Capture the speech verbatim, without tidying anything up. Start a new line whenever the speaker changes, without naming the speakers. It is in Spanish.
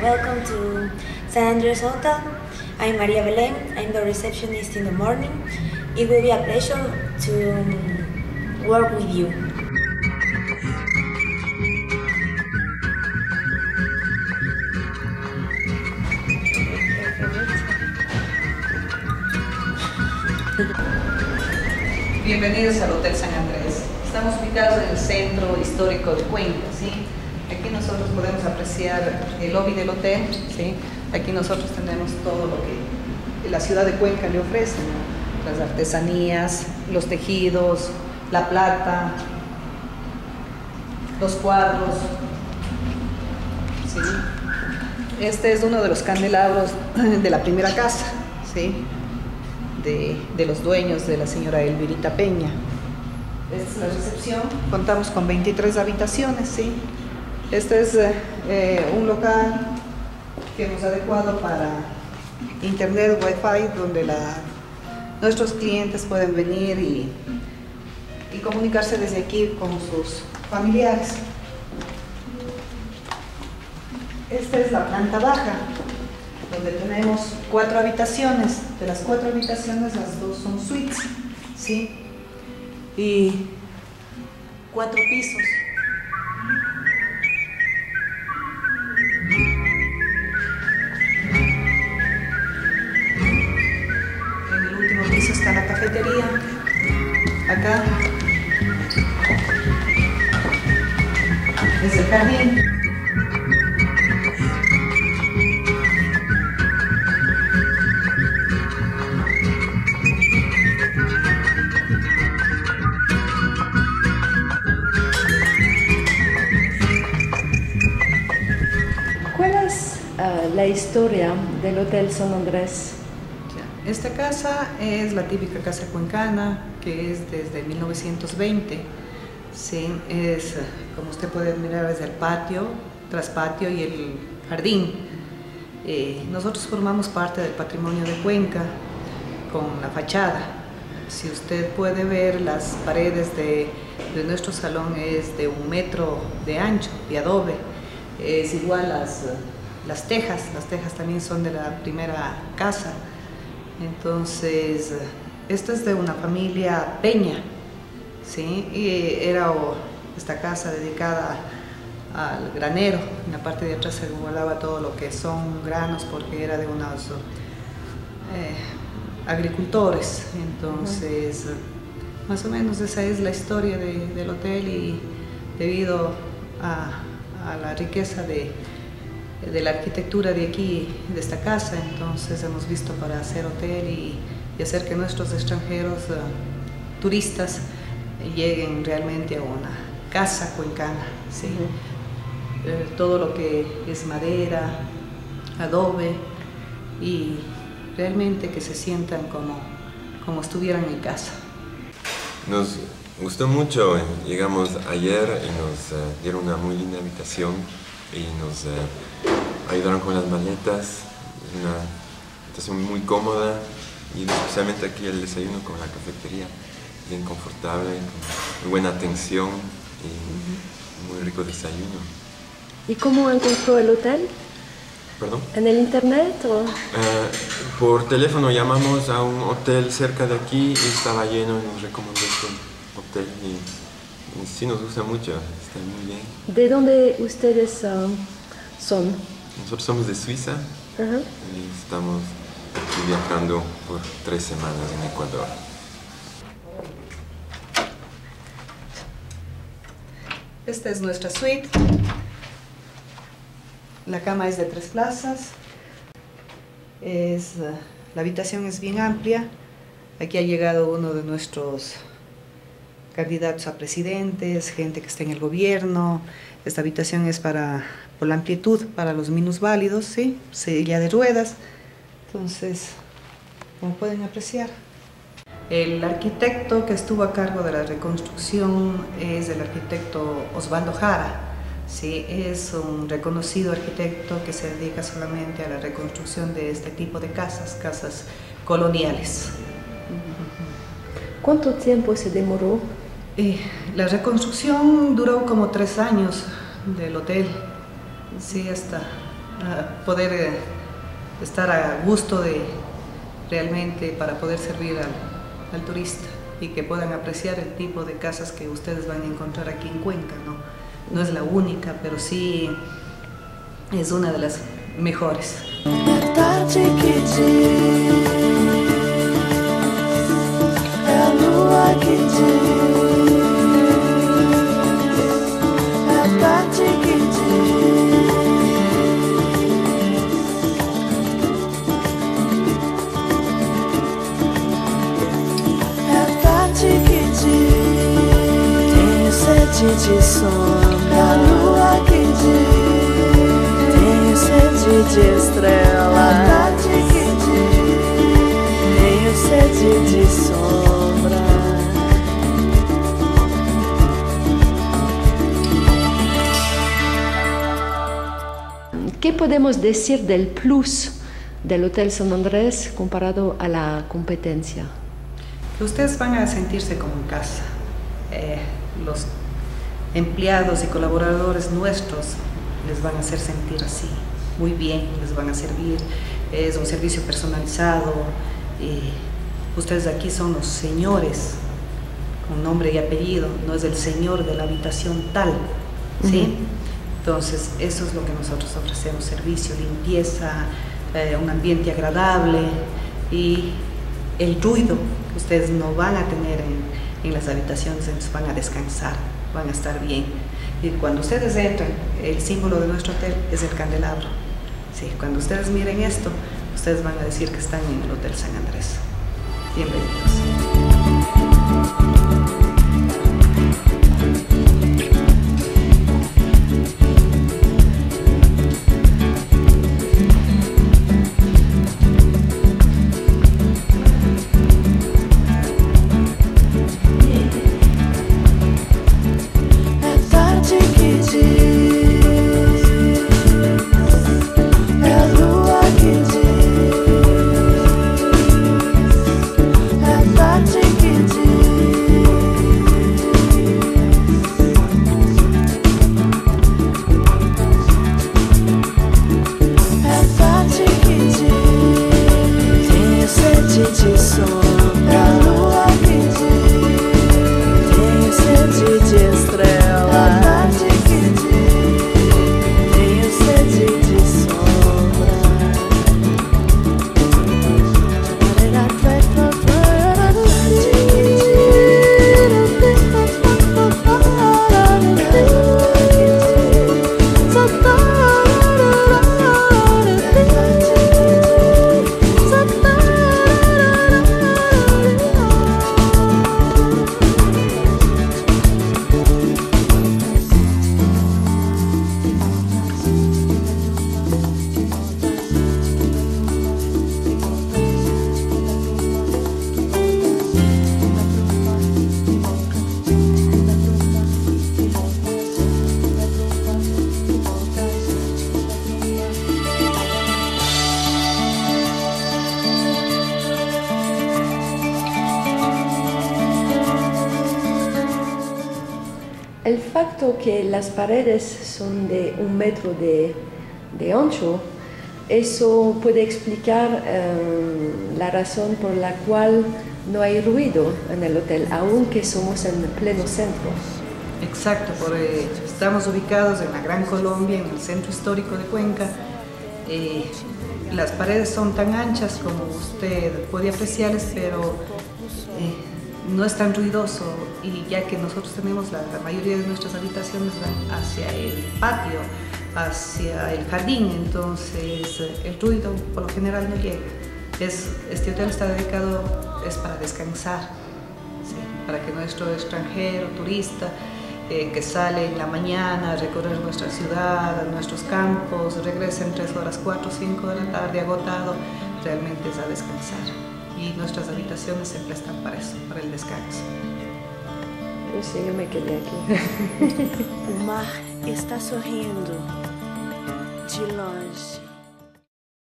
welcome to San Andres Hotel. I'm Maria Belén, I'm the receptionist in the morning. It will be a pleasure to um, work with you.
Bienvenidos al Hotel San Andrés. Estamos ubicados en el centro histórico de Cuenca, ¿sí? Aquí nosotros podemos apreciar el lobby del hotel, ¿sí? Aquí nosotros tenemos todo lo que la ciudad de Cuenca le ofrece, ¿no? Las artesanías, los tejidos, la plata, los cuadros, ¿sí? Este es uno de los candelabros de la primera casa, ¿sí? De, de los dueños, de la señora Elvirita Peña. Esta es la recepción. Contamos con veintitrés habitaciones, ¿sí? Este es eh, un local que hemos adecuado para internet, wifi, donde la, nuestros clientes pueden venir y, y comunicarse desde aquí con sus familiares. Esta es la planta baja, donde tenemos cuatro habitaciones. De las cuatro habitaciones, las dos son suites, ¿sí? Y cuatro pisos. En el último piso está la cafetería. Acá es el jardín.
La historia del Hotel San Andrés.
Esta casa es la típica casa cuencana, que es desde mil novecientos veinte. Sí, es, como usted puede mirar, es el patio, traspatio y el jardín. Eh, nosotros formamos parte del patrimonio de Cuenca con la fachada. Si usted puede ver, las paredes de, de nuestro salón es de un metro de ancho, de adobe. Es igual a las Las tejas, las tejas también son de la primera casa. Entonces, esto es de una familia Peña, ¿sí? Y era oh, esta casa dedicada al granero. En la parte de atrás se guardaba todo lo que son granos, porque era de unos eh, agricultores. Entonces, uh-huh. Más o menos esa es la historia de, del hotel, y debido a, a la riqueza de de la arquitectura de aquí, de esta casa, entonces hemos visto para hacer hotel y, y hacer que nuestros extranjeros, uh, turistas, lleguen realmente a una casa cuencana, ¿sí? Uh-huh. eh, todo lo que es madera, adobe, y realmente que se sientan como, como estuvieran en casa.
Nos gustó mucho, llegamos ayer y nos uh, dieron una muy linda habitación y nos uh, ayudaron con las maletas, una habitación muy cómoda, y especialmente aquí el desayuno con la cafetería, bien confortable, con muy buena atención y uh-huh. muy rico desayuno.
¿Y cómo encontró el hotel?
¿Perdón?
¿En el internet o...?
Uh, por teléfono llamamos a un hotel cerca de aquí y estaba lleno, y nos recomendó este hotel, y, y sí nos gusta mucho, está muy bien.
¿De dónde ustedes uh, son?
Nosotros somos de Suiza. Uh-huh. Y estamos aquí viajando por tres semanas en Ecuador.
Esta es nuestra suite. La cama es de tres plazas. Es, uh, la habitación es bien amplia. Aquí ha llegado uno de nuestros candidatos a presidentes, gente que está en el gobierno. Esta habitación es para, por la amplitud, para los minusválidos, ¿sí? Silla de ruedas. Entonces, como pueden apreciar. El arquitecto que estuvo a cargo de la reconstrucción es el arquitecto Osvaldo Jara, ¿sí? Es un reconocido arquitecto que se dedica solamente a la reconstrucción de este tipo de casas, casas coloniales.
¿Cuánto tiempo se demoró?
Eh, la reconstrucción duró como tres años del hotel, sí, hasta uh, poder eh, estar a gusto de realmente para poder servir al, al turista y que puedan apreciar el tipo de casas que ustedes van a encontrar aquí en Cuenca, ¿no? No es la única, pero sí es una de las mejores.
De sombra, a lua que diz, tenho sede de estrela, a tarde que diz, tenho sede de sombra.
¿Qué podemos decir del plus del Hotel San Andrés comparado a la competencia?
Que ustedes van a sentirse como en casa. Eh, los empleados y colaboradores nuestros les van a hacer sentir así, muy bien, les van a servir, es un servicio personalizado, y ustedes aquí son los señores, con nombre y apellido, no es el señor de la habitación tal, ¿sí? Uh-huh. Entonces, eso es lo que nosotros ofrecemos, servicio, limpieza, eh, un ambiente agradable y el ruido que ustedes no van a tener en, en las habitaciones, entonces van a descansar, van a estar bien. Y cuando ustedes entran, el símbolo de nuestro hotel es el candelabro. Sí, cuando ustedes miren esto, ustedes van a decir que están en el Hotel San Andrés. Bienvenidos.
El facto que las paredes son de un metro de, de ancho, eso puede explicar eh, la razón por la cual no hay ruido en el hotel, aunque somos en pleno centro.
Exacto, porque estamos ubicados en la Gran Colombia, en el centro histórico de Cuenca. Eh, las paredes son tan anchas como usted puede apreciarles, pero eh, no es tan ruidoso, y ya que nosotros tenemos la, la mayoría de nuestras habitaciones van hacia el patio, hacia el jardín, entonces el ruido por lo general no llega. Es, este hotel está dedicado es para descansar, ¿sí? Para que nuestro extranjero, turista, eh, que sale en la mañana a recorrer nuestra ciudad, nuestros campos, regresa en tres horas, cuatro, cinco de la tarde agotado, realmente es a descansar. Y nuestras habitaciones se prestan para eso, para el descanso.
Yo sí, yo me quedé aquí.
O mar está sorrindo de longe.